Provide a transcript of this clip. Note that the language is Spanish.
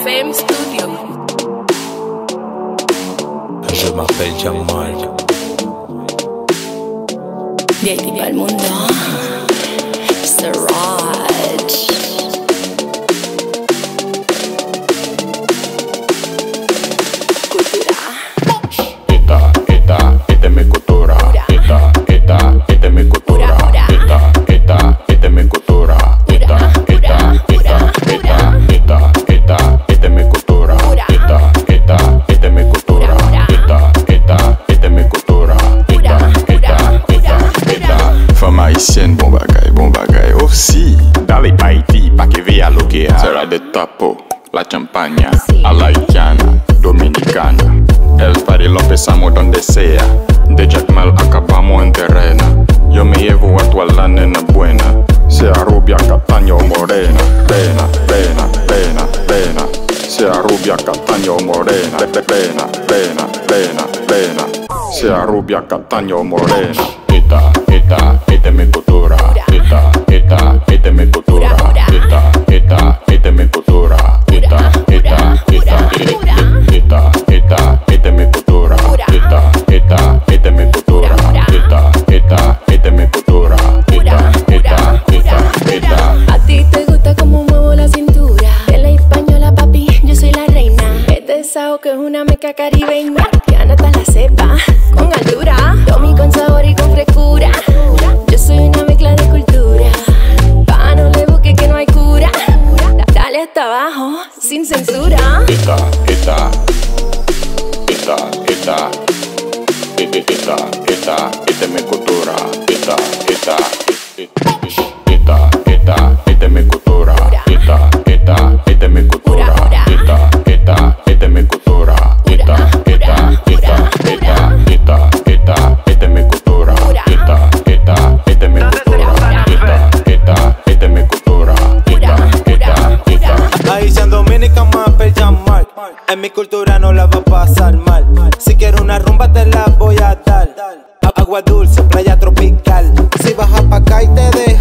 FM Studio. Je m'appelle Jamal. De aquí para el mundo. Siraj. Esta es mi cultura. Esta es mi cultura. Esta es mi cultura. Esta es mi cultura. Esta es mi cultura. Femme haïtienne, bon bagay aussi. Dale pa Haiti, pa que vea lo que hay. Será de tapo, la champaña, a la haitiana, dominicana. El party lo empezamos donde sea. De Jackmel acabamos en terrena. Yo me llevo a toda la nena buena. Sea rubia, castaña o morena. Pena, pena, pena, pena. Sea rubia, castaña o morena. Pena, pena, pena, pena. Sea rubia, castaña o morena. Esta es mi cultura. Esta es mi cultura. Esta es mi cultura. Esta es mi cultura. Esta es mi cultura. A ti te gusta cómo muevo la cintura. De la española, papi, yo soy la reina. Este sao que es una meca caribeña. Ya no la cepa, con altura. Tommy con sabor y con frescura. Yo soy una mezcla de cultura. Pa' no le busque que no hay cura. Dale hasta abajo, sin censura. Esta es mi cultura. Esta es mi cultura. Esta es mi cultura. Esta es mi cultura. Esta es mi cultura. Haitian Dominican m'appelle Jamal. En mi cultura no la va a pasar mal. Si quiero una rumba te la voy a dar. Agua dulce, playa tropical. Si bajas pa' acá y te dejas